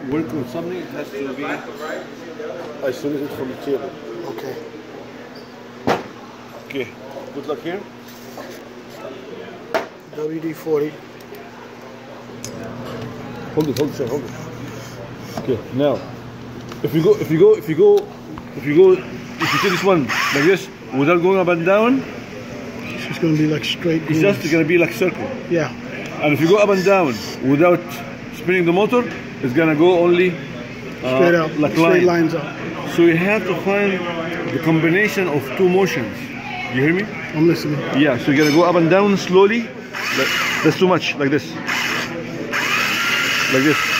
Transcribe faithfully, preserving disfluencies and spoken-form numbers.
work on something, it has to be isolated from the table. Okay. Okay, good luck here. W D forty. Hold it, hold it, sir, hold it. Okay, now, if you go, if you go, if you go, if you go, if you take this one like this, without going up and down, It's just going to be like straight. it's just going to be like circle. Yeah. And if you go up and down without spinning the motor, it's going to go only uh, Straight out. like Straight line. lines up. So you have to find the combination of two motions. You hear me? I'm listening. Yeah, so you're gonna go up and down slowly. Like, that's too much, like this. Like this.